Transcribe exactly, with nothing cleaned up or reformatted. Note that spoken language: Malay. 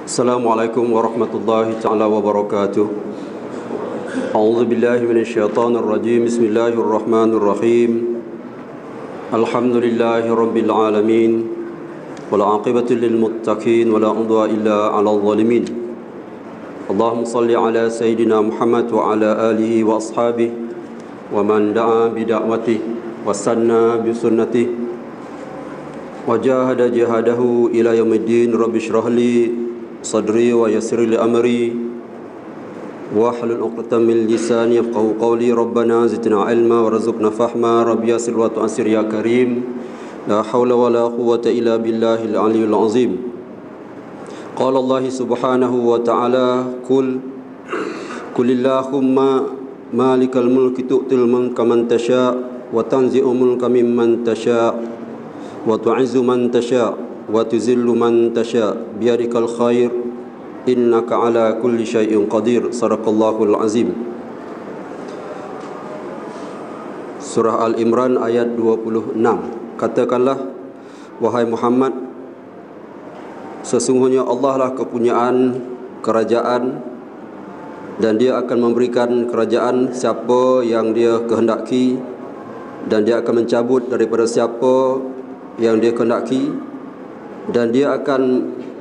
Assalamualaikum warahmatullahi ta'ala wabarakatuh. A'udzu billahi minasyaitonir rajim. Bismillahirrahmanirrahim. Alhamdulillahi rabbil alamin. Wal 'aqibatu lil muttaqin wa la 'udwana illa 'alal zalimin. Allahumma shalli ala sayidina Muhammad wa ala alihi wa ashabihi wa man da'a bi da'watihi wa sanna bi sunnatihi wa jahada jihadahu ila yaumiddin. Rabbi shrah li sadri wa yassir li amri wa hlul 'uqdatam min lisani yafqahu qawli. Rabbana zidna ilma warzuqna fahma. Rabbi yassir wa tu'assir ya karim. La hawla wa la quwwata illa billahil aliyyil azim. Qala Allah subhanahu wa ta'ala, Qul Qulillahumma malikal mulki tu'til mulka man tasha' wa tanzi'u mulka mimman tasha' wa tu'izzu man tasha' wa tuzillu man tasha' biyadikal khair innaka ala kulli syai'in qadir. Sadaqallahul azim. Surah Al-Imran ayat dua puluh enam. Katakanlah, wahai Muhammad, sesungguhnya Allah lah kepunyaan kerajaan, dan dia akan memberikan kerajaan siapa yang dia kehendaki, dan dia akan mencabut daripada siapa yang dia kehendaki, dan dia akan